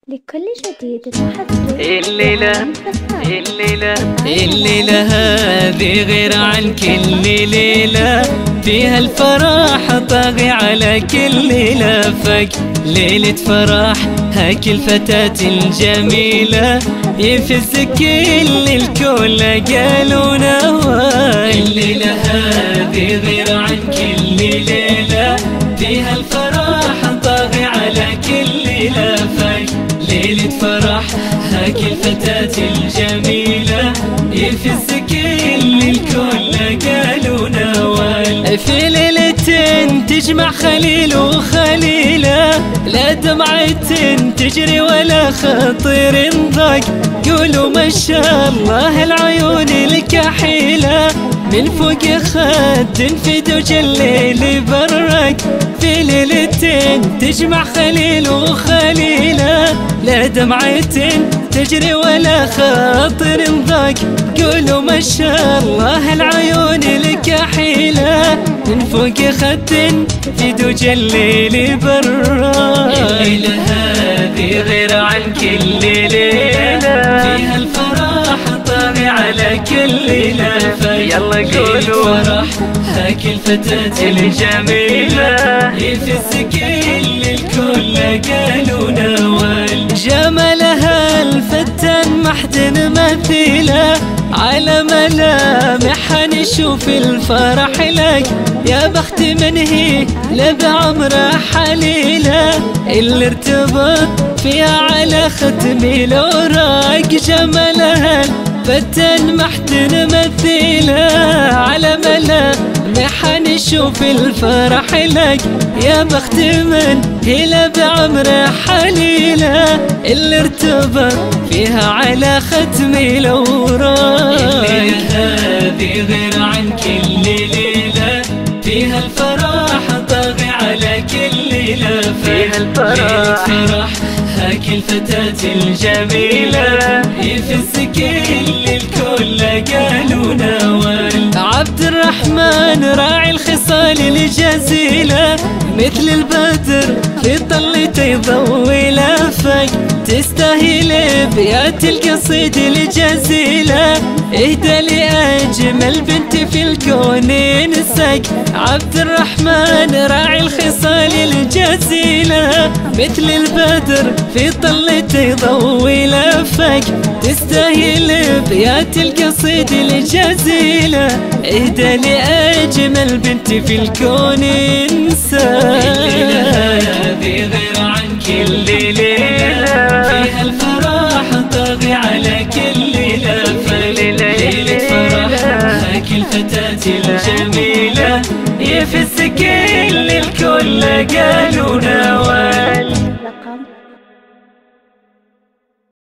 لكل جديد تحصل الليلة هذه غير عن كل ليلة، فيها الفرح طاغي على كل ليلة. فك ليلة فرح هاك الفتاة الجميلة، يفز كل الكل قالوا نوال. الليلة هذه غير عن كل ليلة، فيها الفرح طاغي على كل ليلة. فك ليلة فرح هاك الفتاة الجميلة، يفز كل الكل قالوا نوال. في ليلة تجمع خليل وخليلة، لا دمعة تجري ولا خطير ضاق. قولوا ما شاء الله العيون الكحيلة، من فوق خد في دوج الليل برك. في ليلة تجمع خليل وخليلة، لا دمعة تجري ولا خاطر ضاق. قولوا ما شاء الله العيون الكحيلة، من فوق خد في دوج الليل برك. الليلة هذه غير عن كل ليلة، فيها الفرح طاغي على كل ليلة. يلا قولوا فرح هاك الفتاة الجميلة، يفز كل الكل قالوا نوال. جمالها الفتان محد مثيله، على ملامحها نشوف الفرح لك. يا بخت من هي لبعمره حليله، اللي ارتبط فيها على ختم الأوراق. جمالها فتان محد مثيله، على ملامحها نشوف الفرح لك. يا بخت من هي بعمره حليله، اللي ارتبط فيها على ختم الأوراق. الليلة هذه غير عن كل ليلة، فيها الفرح طاغي على كل ليلة. فيها الفرح هاك الفتاة الجميلة، يفز كل الكل قالوا نوال. عبد الرحمن راعي الخصال الجزيلة، مثل البدر في طلته يضوي لفك. تستاهل بيات القصيد الجزيلة، اهدى لأجمل بنت في الكون نسك. عبد الرحمن راعي الخصال الجزيلة، مثل البدر في طلته يضوي لفك. تستاهل بيات القصيد الجزيلة، اهدى لأجمل بنت في الكون نسك. الليلة هذه غير عن كل ليلة، فيها الفرح طاغي على كل ليلة. ليلة فرح هاك الفتاة الجميلة، يفز كل الكل قالوا